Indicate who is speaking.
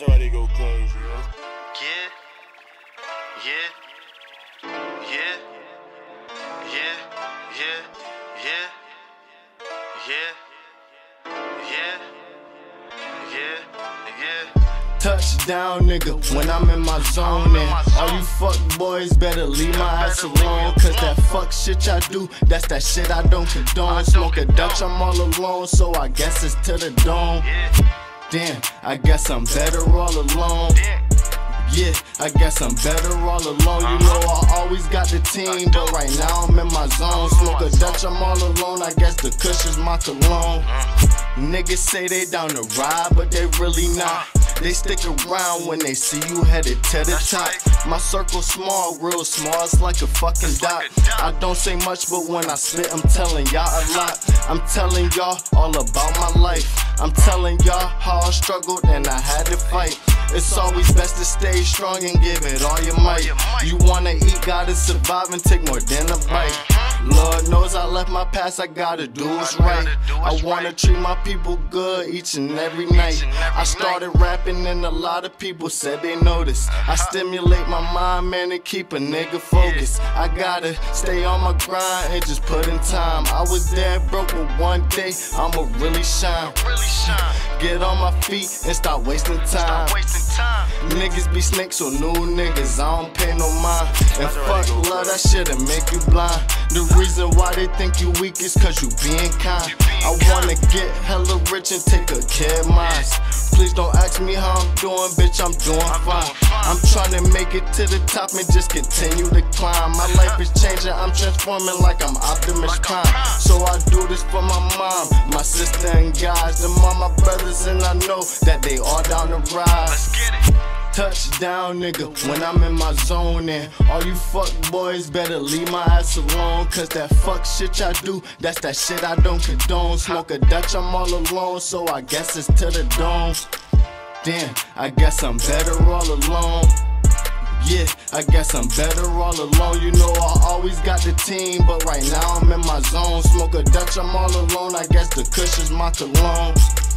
Speaker 1: That's why they go crazy, yo.
Speaker 2: Touchdown, nigga, when I'm in my zone. And all you fuck boys better leave my ass alone. Cause that fuck shit I do, that's that shit I don't condone. Smoke a Dutch, I'm all alone, so I guess it's to the dome. Damn, I guess I'm better all alone. Yeah, I guess I'm better all alone. You know I always got the team, but right now I'm in my zone. Smoke a Dutch, I'm all alone, I guess the kush is my cologne. Niggas say they down to ride, but they really not. They stick around when they see you headed to the top. My circle small, real small, it's like a fucking dot. I don't say much, but when I spit, I'm telling y'all a lot. I'm telling y'all all about my life. I'm telling y'all how I struggled and I had to fight. It's always best to stay strong and give it all your might. You wanna eat, gotta survive and take more than a bite. Lord knows I left my past, I gotta do what's right. I wanna treat my people good each and every night. I started rapping and a lot of people said they noticed. I stimulate my mind, man, and keep a nigga focused. I gotta stay on my grind and just put in time. I was dead broke, but one day I'ma really shine. Get on my feet and stop wasting time. Niggas be snakes, so new niggas, I don't pay no mind. And fuck love, that shit'll make you blind. The reason why they think you weak is cause you being kind. I wanna get hella rich and take a care of mine. Please don't ask me how I'm doing, bitch, I'm doing fine. I'm trying to make it to the top and just continue to climb. My life is changing, I'm transforming like I'm Optimus Prime. So I do this for my mom, my sister and guys, and all my brothers, and I know that they all down to ride. Touchdown, nigga, when I'm in my zone. And all you fuck boys better leave my ass alone. Cause that fuck shit I do, that's that shit I don't condone. Smoke a Dutch, I'm all alone, so I guess it's to the dome. Damn, I guess I'm better all alone. Yeah, I guess I'm better all alone. You know I always got the team, but right now I'm in my zone. Smoke a Dutch, I'm all alone, I guess the kush is my cologne.